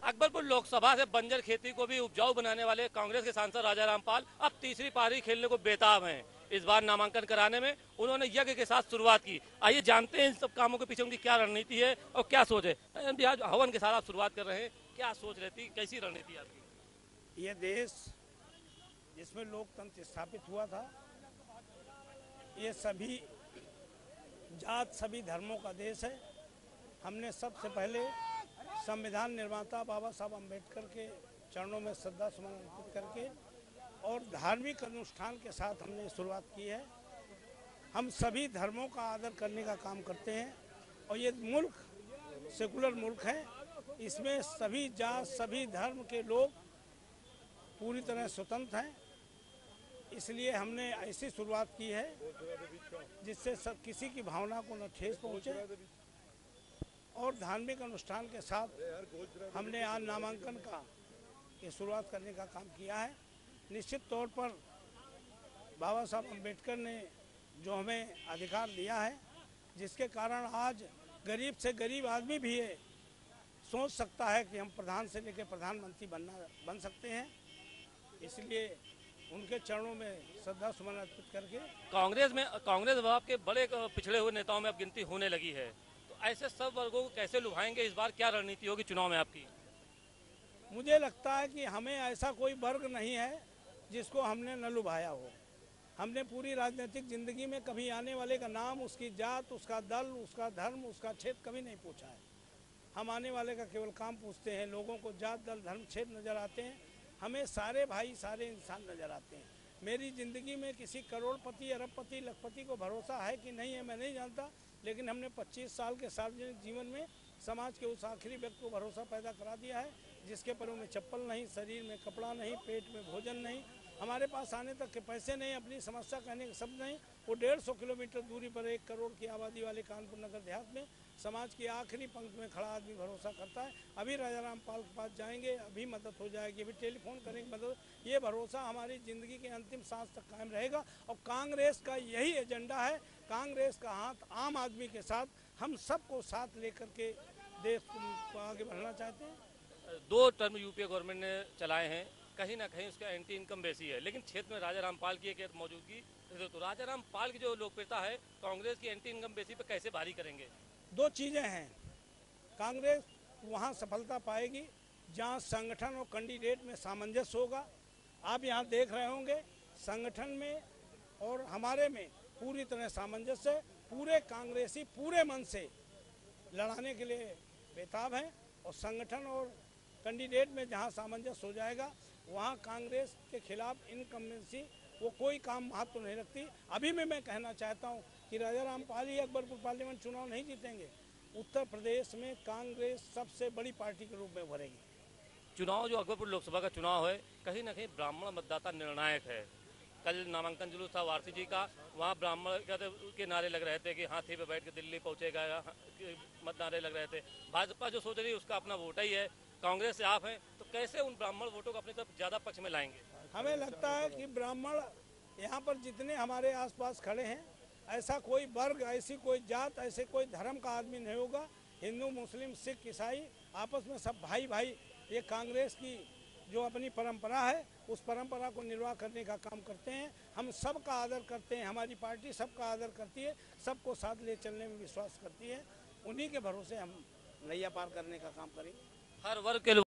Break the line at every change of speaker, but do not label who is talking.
अकबरपुर लोकसभा से बंजर खेती को भी उपजाऊ बनाने वाले कांग्रेस के सांसद राजा रामपाल अब तीसरी पारी खेलने को बेताब हैं। इस बार नामांकन कराने में उन्होंने यज्ञ के साथ शुरुआत की। आइए जानते हैं इन सब कामों के पीछे उनकी क्या रणनीति है और क्या सोच है। आज हवन के साथ आप शुरुआत कर रहे हैं, क्या सोच रहती, कैसी रणनीति है आपकी?
ये देश जिसमें लोकतंत्र स्थापित हुआ था, ये सभी जात सभी धर्मों का देश है। हमने सबसे पहले संविधान निर्माता बाबा साहब अम्बेडकर के चरणों में श्रद्धा सुमन अर्पित करके और धार्मिक अनुष्ठान के साथ हमने शुरुआत की है। हम सभी धर्मों का आदर करने का काम करते हैं और ये मुल्क सेकुलर मुल्क है। इसमें सभी जात सभी धर्म के लोग पूरी तरह स्वतंत्र हैं। इसलिए हमने ऐसी शुरुआत की है जिससे सब किसी की भावना को न ठेस पहुँचे और धार्मिक अनुष्ठान के साथ हमने आज नामांकन का ये शुरुआत करने का काम किया है। निश्चित तौर पर बाबा साहब अम्बेडकर ने जो हमें अधिकार दिया है, जिसके कारण आज गरीब से गरीब आदमी भी ये सोच सकता है कि हम प्रधान से लेकर प्रधानमंत्री बन सकते हैं। इसलिए उनके चरणों में श्रद्धा सुमन अर्पित करके
कांग्रेस विभाग के बड़े पिछड़े हुए नेताओं में अब गिनती होने लगी है, तो ऐसे सब वर्गों को कैसे लुभाएंगे? इस बार क्या रणनीति होगी चुनाव में आपकी?
मुझे लगता है कि हमें ऐसा कोई वर्ग नहीं है जिसको हमने न लुभाया हो। हमने पूरी राजनीतिक जिंदगी में कभी आने वाले का नाम, उसकी जात, उसका दल, उसका धर्म, उसका क्षेत्र कभी नहीं पूछा है। हम आने वाले का केवल काम पूछते हैं। लोगों को जात, दल, धर्म, क्षेत्र नज़र आते हैं। हमें सारे भाई सारे इंसान नज़र आते हैं। मेरी ज़िंदगी में किसी करोड़पति, अरबपति, लखपति को भरोसा है कि नहीं है मैं नहीं जानता, लेकिन हमने 25 साल के सार्वजनिक जीवन में समाज के उस आखिरी व्यक्ति को भरोसा पैदा करा दिया है जिसके पैरों में चप्पल नहीं, शरीर में कपड़ा नहीं, पेट में भोजन नहीं, हमारे पास आने तक के पैसे नहीं, अपनी समस्या कहने के शब्द नहीं। वो 150 किलोमीटर दूरी पर 1 करोड़ की आबादी वाले कानपुर नगर देहात में समाज की आखिरी पंक्ति में खड़ा आदमी भरोसा करता है। अभी राजा रामपाल के पास जाएंगे, अभी मदद हो जाएगी, अभी टेलीफोन करेंगे मदद। ये भरोसा हमारी ज़िंदगी के अंतिम सांस तक कायम रहेगा और कांग्रेस का यही एजेंडा है। कांग्रेस का हाथ आम आदमी के साथ, हम सबको साथ लेकर के देश को आगे बढ़ना चाहते हैं।
2 टर्म यूपीए गवर्नमेंट ने चलाए हैं, कहीं ना कहीं उसका एंटी इनकम बेसी है, लेकिन क्षेत्र में राजा रामपाल की एक मौजूदगी, तो राजा रामपाल की जो लोकप्रियता है कांग्रेस की एंटी इनकम बेसी पे कैसे भारी करेंगे?
2 चीज़ें हैं। कांग्रेस वहाँ सफलता पाएगी जहाँ संगठन और कैंडिडेट में सामंजस्य होगा। आप यहाँ देख रहे होंगे संगठन में और हमारे में पूरी तरह सामंजस्य है। पूरे कांग्रेसी पूरे मन से लड़ाने के लिए बेताब हैं और संगठन और कैंडिडेट में जहाँ सामंजस्य हो जाएगा वहाँ कांग्रेस के खिलाफ इनकम्बेंसी वो कोई काम महत्व तो नहीं रखती। अभी में मैं कहना चाहता हूँ कि राजा रामपाल ही अकबरपुर पार्लियामेंट चुनाव नहीं जीतेंगे। उत्तर प्रदेश में कांग्रेस सबसे बड़ी पार्टी के रूप में उभरेगी।
चुनाव जो अकबरपुर लोकसभा का चुनाव है, कहीं ना कहीं ब्राह्मण मतदाता निर्णायक है। कल नामांकन जुलूस था वारसी जी का, वहाँ ब्राह्मण के नारे लग रहे थे कि हाथी पे बैठ के दिल्ली पहुँचेगा, मत नारे लग रहे थे। भाजपा जो सोच रही है उसका अपना वोट ही है, कांग्रेस से आप हैं, तो कैसे उन ब्राह्मण वोटों को अपनी तरफ ज़्यादा पक्ष में लाएंगे?
हमें लगता है कि ब्राह्मण यहाँ पर जितने हमारे आसपास खड़े हैं, ऐसा कोई वर्ग, ऐसी कोई जात, ऐसे कोई धर्म का आदमी नहीं होगा। हिंदू, मुस्लिम, सिख, ईसाई आपस में सब भाई भाई। ये कांग्रेस की जो अपनी परंपरा है उस परंपरा को निर्वाह करने का काम करते हैं। हम सबका आदर करते हैं, हमारी पार्टी सबका आदर करती है, सबको साथ ले चलने में विश्वास करती है। उन्हीं के भरोसे हम नैया पार करने का काम करेंगे।
हर वर्ग के